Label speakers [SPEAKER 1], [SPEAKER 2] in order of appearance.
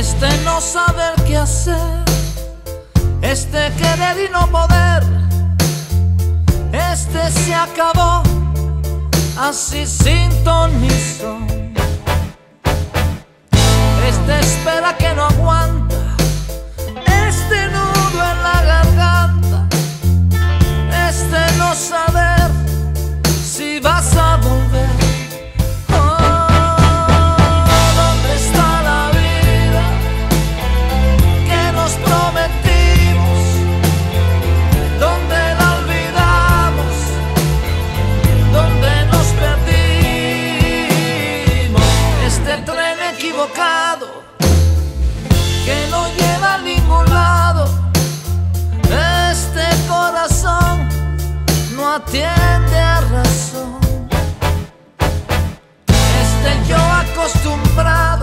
[SPEAKER 1] Este no saber qué hacer, este querer y no poder, este se acabó así sin ton ni son. Este espera que no aguanta, este nudo en la garganta, este no saber si vas a volver. Que no lleva a ningún lado, este corazón no atiende a razón. Este yo acostumbrado